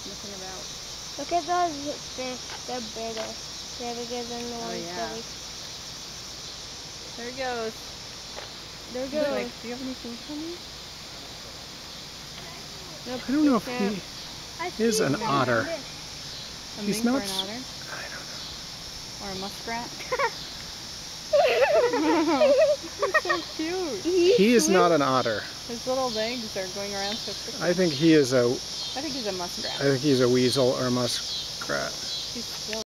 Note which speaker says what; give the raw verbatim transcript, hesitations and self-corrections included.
Speaker 1: sniffing about.
Speaker 2: Look at those fish. They're bigger. They're bigger than the
Speaker 1: Oh,
Speaker 2: ones
Speaker 1: yeah.
Speaker 2: that we...
Speaker 1: There he goes.
Speaker 2: There
Speaker 1: He's
Speaker 2: goes.
Speaker 1: like, do you have any food for me?
Speaker 2: Nope,
Speaker 3: I don't know if
Speaker 2: can't.
Speaker 3: he is an otter.
Speaker 1: A
Speaker 3: He's
Speaker 1: mink or
Speaker 3: not.
Speaker 1: an otter?
Speaker 3: I don't know.
Speaker 1: Or a muskrat? So cute.
Speaker 3: He is not an otter.
Speaker 1: His little legs are going around so quickly.
Speaker 3: I think he is a.
Speaker 1: I think he's a muskrat.
Speaker 3: I think he's a weasel or a muskrat.
Speaker 1: He's still